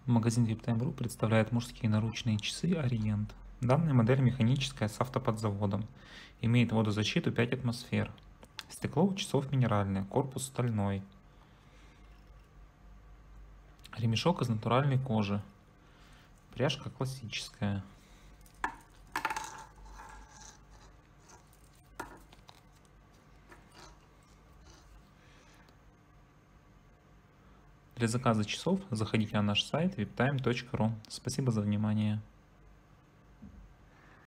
Магазин VIPTime.ru представляет мужские наручные часы Orient. Данная модель механическая с автоподзаводом. Имеет водозащиту 5 атмосфер. Стекло у часов минеральное, корпус стальной. Ремешок из натуральной кожи. Пряжка классическая. Для заказа часов заходите на наш сайт viptime.ru. Спасибо за внимание.